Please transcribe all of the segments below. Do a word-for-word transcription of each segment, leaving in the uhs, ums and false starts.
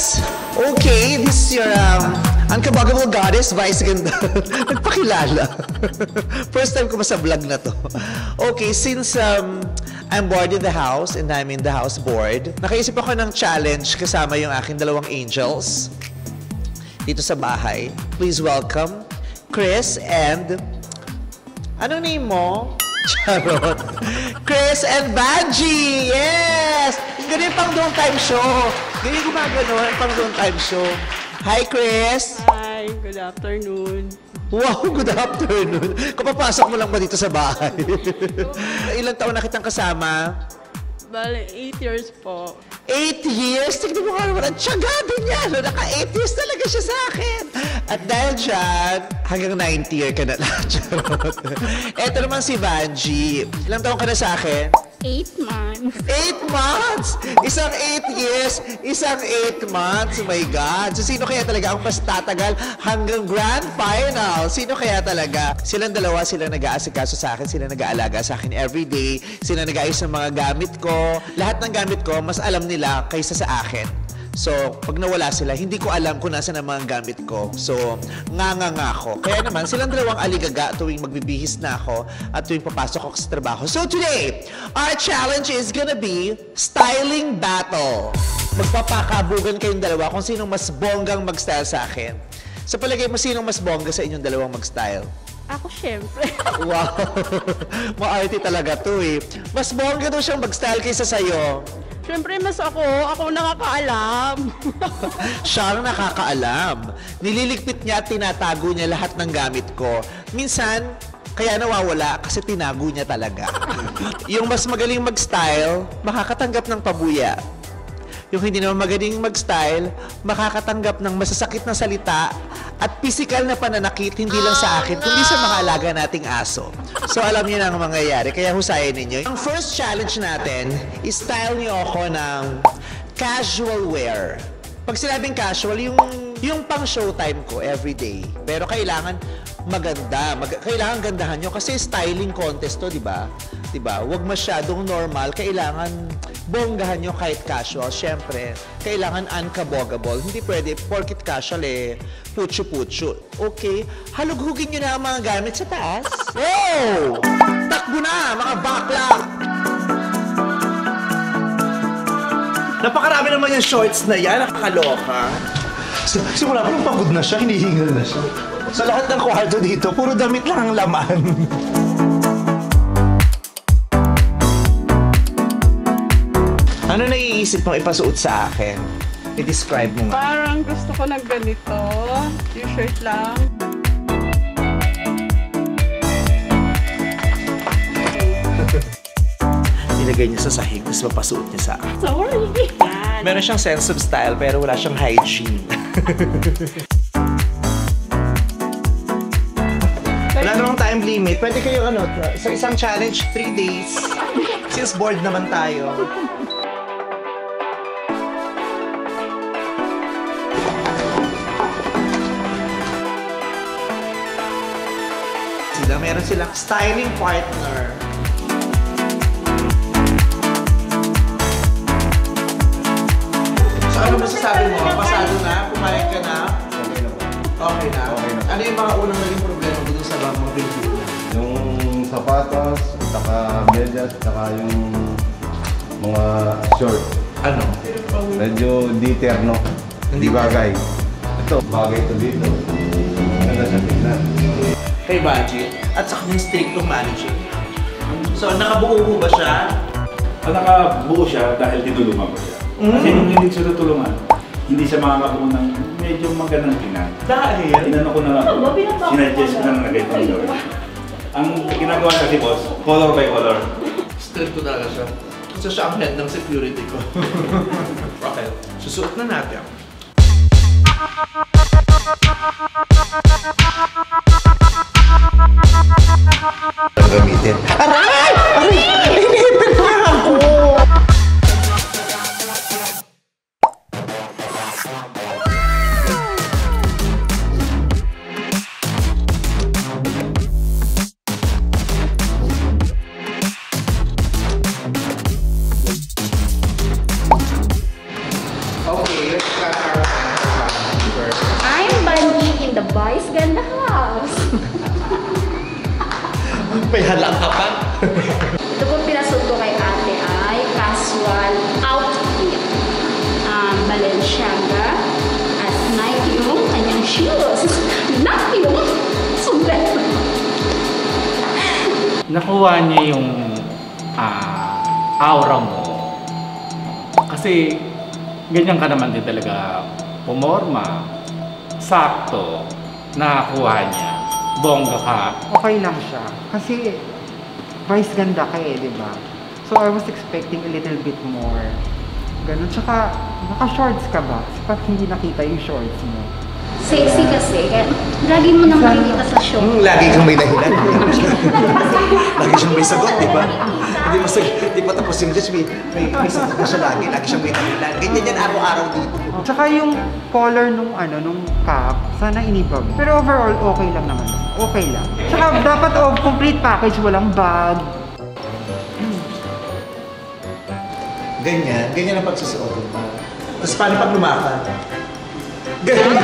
guys! Okay, this is your um, Unkabaggable Goddess, Vice Ganda. Nagpakilala. First time ko sa vlog na to. Okay, since um, I'm bored in the house and I'm in the house bored, nakaisip ako ng challenge kasama yung aking dalawang angels dito sa bahay. Please welcome Chris and... Anong name mo? Charot. Chris and Banji! Yes! Ganyan pang doon time show. Ganyan gumagano, pang doon time show. Hi, Chris! Hi, good afternoon. Wow, good afternoon. Kapapasok mo lang ba dito sa bahay? Ilang taon na kitang kasama? Bale, eight years po. Eight years? Tignan mo nga naman, ang tiyagado niya. No? Naka-eight years talaga siya sa akin. At dahil dyan, hanggang ninth year ka na lang. Eto naman si Banji. Ilang taon ka na sa akin? Eight months. Eight months! Isang eight years, isang eight months. Oh my God. So, sino kaya talaga ang mas tatagal hanggang grand final? Sino kaya talaga? Silang dalawa, sila nag-aasikaso sa akin, sila nag-aalaga sa akin everyday, sila nag-aayos ng mga gamit ko. Lahat ng gamit ko, mas alam nila kaysa sa akin. So, pag nawala sila, hindi ko alam kung nasa ang mga gamit ko. So, nga-nga-nga ako. Kaya naman, silang dalawang aligaga tuwing magbibihis na ako at tuwing papasok ako sa trabaho. So, today, our challenge is gonna be styling battle. Magpapakabugan kayong dalawa kung sinong mas bonggang mag-style sa akin. Sa palagay mo, sinong mas bongga sa inyong dalawang mag-style? Ako, syempre. Wow! Ma-arty talaga to eh. Mas bongga daw siyang mag-style kaysa sa'yo. Siyempre, mas ako. Ako nakakaalam. Siya ang nakakaalam. Nililigpit niya at tinatago niya lahat ng gamit ko. Minsan, kaya nawawala kasi tinago niya talaga. Yung mas magaling mag-style, makakatanggap ng pabuya. Yung hindi naman magaling mag-style, makakatanggap ng masasakit na salita at physical na pananakit, hindi lang sa akin, kundi sa mga alaga nating aso. So, alam niyo na ang mangyayari, kaya husayin ninyo. Ang first challenge natin is style niyo ako ng casual wear. Pag sinabing casual, yung, yung pang showtime ko everyday. Pero kailangan maganda. Mag kailangan gandahan nyo kasi styling contest to, di ba? Di ba? Huwag masyadong normal. Kailangan bonggahan nyo kahit casual. Siyempre, kailangan unkaboggable. Hindi pwede, porkit casual eh, putyo-putyo. Okay? Halughugin nyo na ang mga gamit sa taas. Wow! Takbo na, mga bakla! Napakarami naman yung shorts na yan. Nakakaloka. Simula pa nung pagod na siya, hinihingal na siya. Sa lahat ng kwarto dito, puro damit lang ang laman. Ano naiisip mong ipasuot sa akin? I-describe mo nga. Parang gusto ko ng ganito. T-shirt lang. Nilagay niya sa sahig, tapos mapasuot niya sa akin. Sorry. Yan. Meron siyang sense of style, pero wala siyang hygiene. Wala namang time limit. Pwede kayo ano, sa isang challenge, three days. Since bored naman tayo. Sila, meron silang styling partner. So ano masasabi mo? Pasado na? Pumayag ka na? Okay na po. Okay na? Okay na. Ano yung mga unang naging problema mo dun sa mga review na? Yung sapatos, saka medyas, saka yung mga short. Ano? Medyo di terno. Hindi bagay. Ito, bagay ito dito. Maganda siya tignan. Kay Banji, at saka yung strict manager. So, nakabuo mo ba siya? Ang nakabuo siya dahil tinulungan ko siya. Kasi nung hindi siya tutulungan, hindi siya makakabuo ng medyo magandang tingnan. Dahil? Tinanong ko na lang, sinuggest ko na lang na ganito ang gawin. Ang ginagawa kasi boss, color by color. Strict ko talaga siya. Kasi siya ang head ng security ko. Okay, susuot na natin. Gamitin. Aray! Aray! Inipin na ako! Okay, let's cut our Ganda House. May halang ka pa. Ito po pinasok ko kay ate ay casual outfit. Um, Balenciaga at Nike yung kanyang shoes. Nike yung sombrero. Nakuha niya yung ah, aura mo. Kasi ganyan ka naman din talaga pumorma. Sakto. Nakakuha niya. Bongga ka. Okay lang siya. Kasi, vice ganda ka eh, di ba? So, I was expecting a little bit more. Ganun. Tsaka, naka-shorts ka ba? Kasi parang hindi nakita yung shorts mo. Sexy kasi. Kaya lagi mo nang makikita sa show. Hmm, lagi kang may dahilan. Lagi siyang may sagot, di ba? Hindi mo sagot, di pa tapos yung Dutch, may, may, may sagot na siya lagi. Lagi siyang may dahilan. Ganyan yan araw-araw dito. Tsaka yung color nung ano, nung cap, sana inibag. Pero overall, okay lang naman. Okay lang. Tsaka dapat oh, complete package, walang bag. Ganyan, ganyan ang pagsusuot mo. Tapos paano pag lumakad? Ganyan.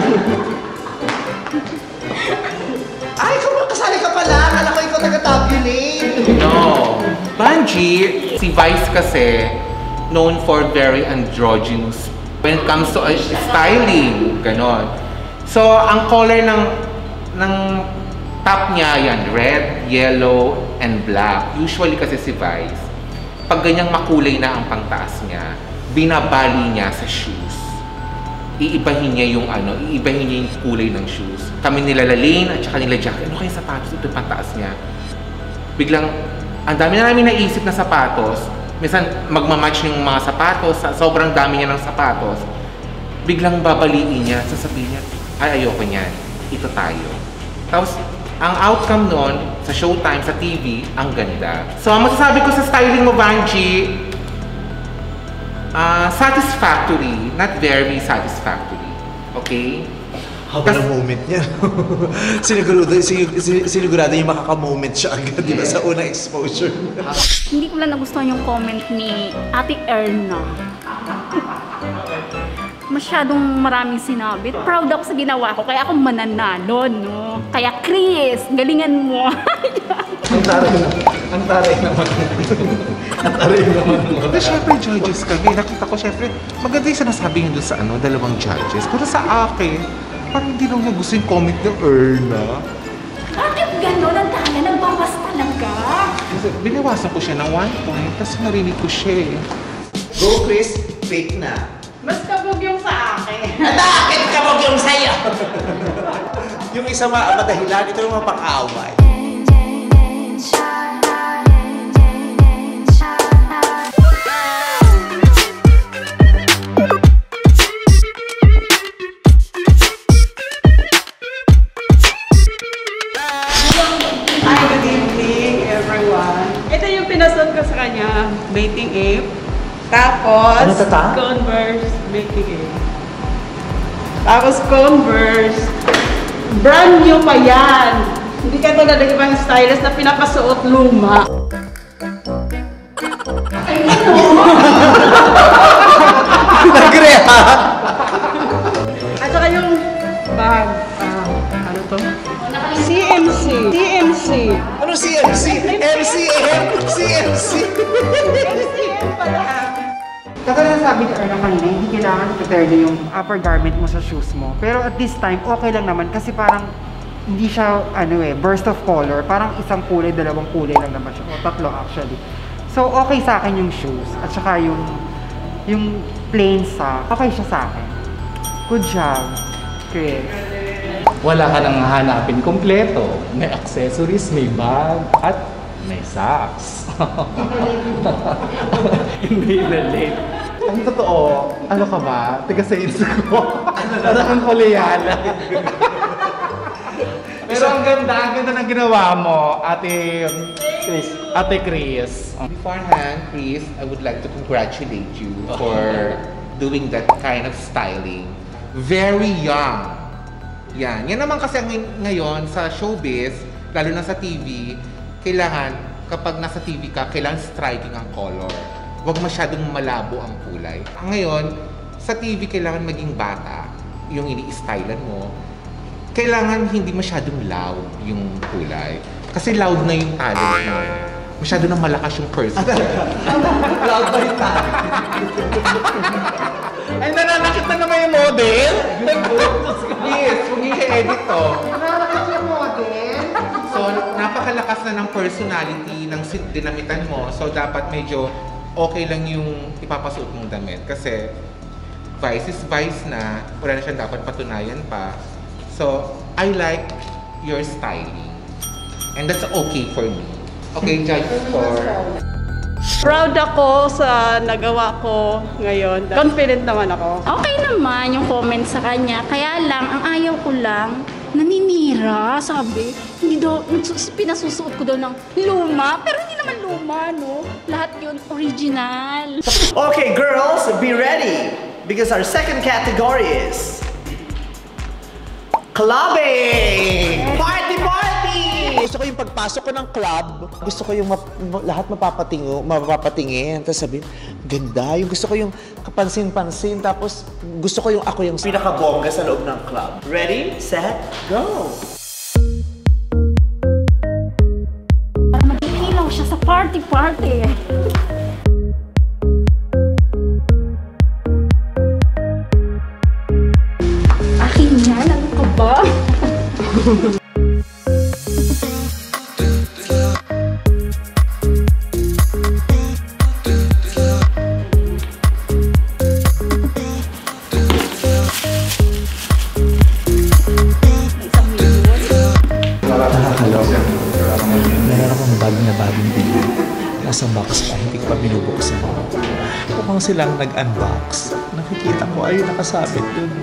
Ay, kung kasali ka pala, akala ko ikaw taga-tabulate. No. Banji, si Vice kasi known for very androgynous when it comes to uh, styling, ganon. So, ang color ng ng top niya yan, red, yellow, and black. Usually kasi si Vice, pag ganyang makulay na ang pangtaas niya, binabali niya sa shoes. Iibahin niya yung ano, iibahin niya yung kulay ng shoes. Kami nila Lalaine at saka nila Jackie, ano kaya sapatos? Ito yung pantaas niya. Biglang, ang dami na namin naisip na sapatos. Minsan, magmamatch yung mga sapatos, sobrang dami niya ng sapatos. Biglang babaliin niya, sasabihin niya, ay ayoko niyan, ito tayo. Tapos, ang outcome nun, sa Showtime, sa T V, ang ganda. So, ang masasabi ko sa styling mo, Banji, Uh, satisfactory, not very satisfactory. Okay? Haba ng moment niya. sinigurado, sinig, sinigurado yung makaka-moment siya agad, di ba, sa unang exposure. Hindi ko lang nagustuhan yung comment ni Ate Erna. Masyadong maraming sinabi. Proud ako sa ginawa ko, kaya ako mananalo, no? Kaya Chris, galingan mo. Ang taray na. Ang taray naman. Ang taray naman. Pero syempre judges kami. Nakita ko syempre, maganda yung sinasabi yun doon sa ano, dalawang judges. Pero sa akin, parang hindi lang nagusto yung comment ng Erna. Bakit gano'n? Ang daya, nagbawas talaga. Kasi binawasan ko siya ng one point, tapos narinig ko siya eh. Go, Chris. Fake na. Mas kabog yung sa akin. At akin kabog yung sa'yo! Yung isa ma madahilan, ito yung mga pang-away. Hi, good evening everyone. Ito yung pinasot ko sa kanya, Bathing Ape. Tapos, Ano tata? Converse Bathing Ape. Tapos Converse. Brand new pa yan. Hindi ka tulad ng ibang stylist na pinapasuot luma. Nagre-ha? At saka yung bag. ah, ano to? C M C. C M C. Ano C M C? M C M? C M C? M C M pala. Kaya sabi ni Erna kanina, hindi kailangan prepare yung upper garment mo sa shoes mo. Pero at this time, okay lang naman kasi parang hindi siya, ano eh, burst of color. Parang isang kulay, dalawang kulay lang naman siya. O tatlo actually. So, okay sa akin yung shoes. At saka yung, yung plain sa, okay siya sa akin. Good job, Chris. Wala ka nang hanapin kompleto. May accessories, may bag, at may socks. Hindi na late. Ang totoo, ano ka ba? Tiga sa inso ko. Ano kang koleyala. Pero ang ganda, ang ganda ng ginawa mo, Ate Chris. Ate Chris. Beforehand, Chris, I would like to congratulate you for doing that kind of styling. Very young. Yan. Yan naman kasi ang ngayon sa showbiz, lalo na sa T V, kailangan, kapag nasa T V ka, kailangan striking ang color. Huwag masyadong malabo ang kulay. Ngayon, sa T V, kailangan maging bata yung ini-stylan mo. kailangan hindi masyadong loud yung kulay. Kasi loud na yung talent mo. Masyado nang malakas yung person. Loud ba yung talent? Ay, nananakit na naman yung model? Yes, kung i-edit to. Nakakit yung model. So, napakalakas na ng personality ng sin- dinamitan mo. So, dapat medyo okay lang yung ipapasuot mong damit. Kasi, vice is vice na. Wala na siyang dapat patunayan pa. So, I like your styling. And that's okay for me. Okay, judge score. Proud ako sa nagawa ko ngayon. Confident naman ako. Okay naman yung comment sa kanya. Kaya lang, ang ayaw ko lang, naninira, sabi. Hindi daw, nagsus- pinasusuot ko daw ng luma. Pero hindi naman luma, no? Lahat yun original. Okay, girls, be ready. Because our second category is... clubbing! Party, party! Gusto ko yung pagpasok ko ng club, gusto ko yung map- lahat mapapatingo, mapapatingin. Tapos sabihin, ganda. Yung gusto ko yung kapansin-pansin. Tapos gusto ko yung ako yung pinakabongga sa loob ng club. Ready, set, go! Para magkikilaw siya sa party-party. Akin yan, ano ka ba? Meron akong bag na bagong bili. Nasa box pa, hindi ko pa binubuksan. Mukhang silang nag-unbox. Nakikita ko, ayun nakasabit dun.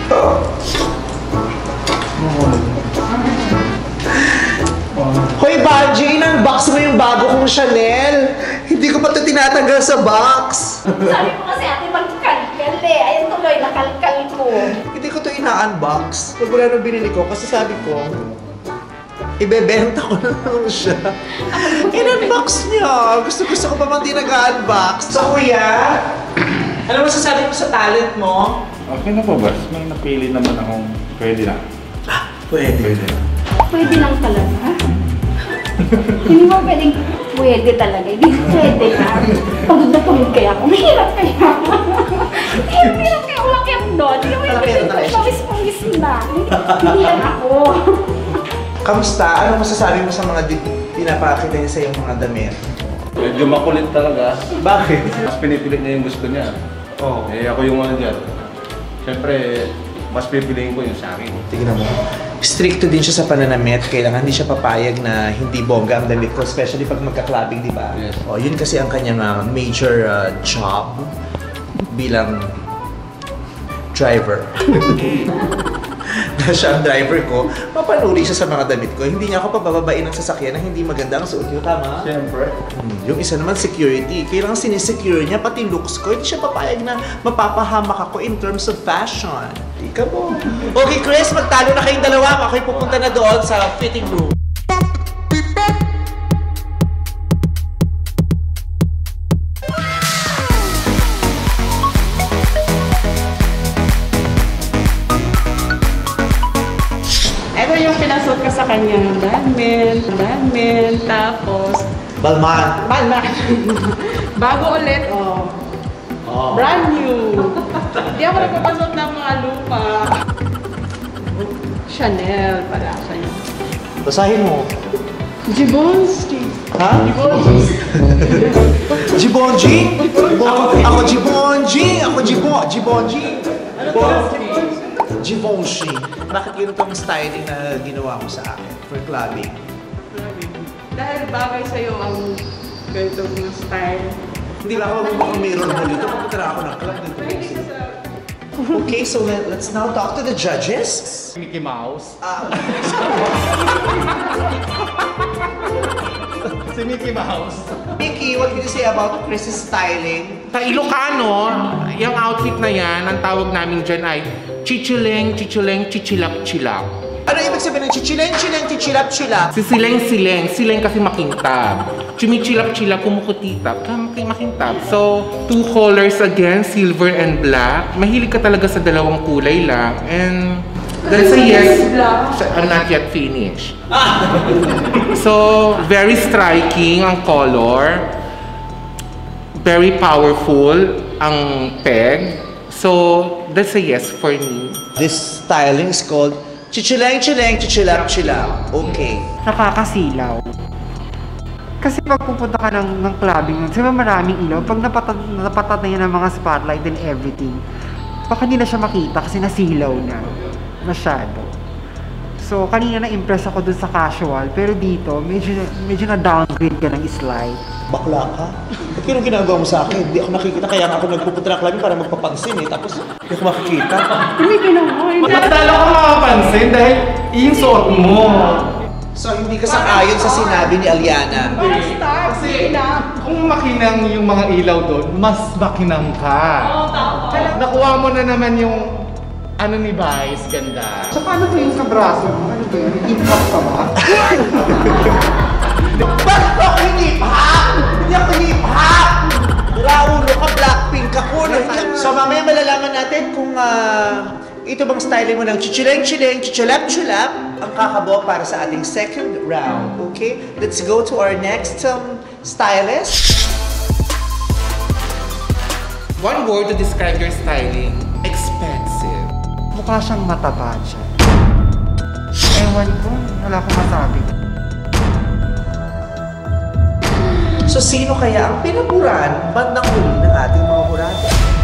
Hoy, Banji! In-unbox mo yung bago kong Chanel! Hindi ko pa ito tinatanggal sa box! Sabi ko kasi ate magkalkal eh. Ayun tuloy, nakalkal ko. Hindi ko ito ina-unbox. Pag wala nung binili ko, kasi sabi ko, ibebenta ko na lang siya. In-unbox niya. Gusto-gusto ko pa man di nag-unbox. So, kuya, ano masasabi mo sa talent mo? Okay na po, boss. May napili naman akong pwede na. Ah, pwede. Pwede na. Pwede lang talaga. Hindi mo pwedeng pwede talaga. Hindi pwede na. Pagod na pagod kaya ako. Mahirap kaya ako. Mahirap kaya ako. Laki ang doon. Hindi mo pwede pawis-pawis na. Hindi yan ako. Kamusta? Ano masasabi mo sa mga di- pinapakita niya sa iyong mga damit? Medyo makulit talaga. Bakit? Mas pinipilit niya yung gusto niya. Oo. Eh ako yung ano dyan. Siyempre, mas pipiliin ko yung sa akin. Tignan mo. Stricto din siya sa pananamit. Kailangan hindi siya papayag na hindi bongga ang damit ko. Especially pag magka-clubbing, di ba? Yes. O, yun kasi ang kanyang uh, major uh, job bilang driver. Na siya ang driver ko, mapanuri siya sa mga damit ko. Hindi niya ako pabababain ng sasakyan na hindi maganda ang suot niyo. Tama? Siyempre. Hmm, yung isa naman security. Kailangan sinisecure niya pati looks ko. Hindi siya papayag na mapapahamak ako in terms of fashion. Ika mo. Okay, Chris, magtalo na kayong dalawa. Ako'y pupunta na doon sa fitting room. Ito yung pinasuot ko sa kanya. Badman, badman, tapos Balman. Balman. Bago ulit, oh. Oh. Brand new. Hindi ako nagpapasok ng mga luma. Chanel pala siya yun. Basahin mo. Givenchy. Ha? Givenchy? Ako, ako Givenchy. Ako Givenchy. Givenchy. Ano to? Givenchy. Bakit yun itong styling na ginawa mo sa akin for clubbing? Dahil bagay sa'yo ang ganitong style. Hindi lang ako mukhang mirror mo dito. Pupunta na ako ng club dito. Okay, so let, let's now talk to the judges. Mickey Mouse. Ah, Si Mickey Mouse. Mickey, what can you say about Chris's styling? Sa Ilocano, yung outfit na yan, ang tawag namin dyan ay chichuleng, chichuleng, chichilap-chilap. Ano ibig sabihin ng chichileng, chileng, chichilap-chilap? Si sileng-sileng, sileng kasi makintab. Chumichilap-chilap, kumukutitap, kaya makintab. So, two colors again, silver and black. Mahilig ka talaga sa dalawang kulay lang. And That's a yes. I'm not yet finished. So, very striking ang color. Very powerful ang peg. So, that's a yes for me. This styling is called chichileng chileng chichilap chilap. Okay. Nakakasilaw. Kasi pag pupunta ka ng, ng clubbing, di ba maraming ilaw, pag napatat, napatat na yan ng mga spotlight and everything, baka hindi na siya makita kasi nasilaw na. Masyado. So, kanina na-impress ako dun sa casual, pero dito, medyo, medyo na-downgrade ka ng slide. Bakla ka? Ba't yun ang ginagawa mo sa akin? Hindi ako nakikita, kaya nga ako nagpupunta ng clubbing para magpapansin eh. Tapos, hindi ako makikita. Hindi ginawa. Mas lalo ka makapansin dahil yung suot mo. So, hindi ka sang-ayon sa sinabi ni Aliana. Kasi kung makinang yung mga ilaw doon, mas makinang ka. Oo, tama. Nakuha mo na naman yung ano ni Vice, ganda. So, paano ba yung sa braso mo? Ano ba yun? Impact ka ba? Ba't ako hinip-hap? Hindi ako hinip-hap! Raulo ka, Blackpink ako. So, mamaya malalaman natin kung uh, ito bang styling mo ng chichileng-chileng, chichilap-chilap ang kakabo para sa ating second round. Okay? Let's go to our next um, stylist. One word to describe your styling, expensive. Mukha siyang mataba siya. Ewan ko, wala akong masabi. So, sino kaya ang pinaguran bandang huli ng ating mga hurado?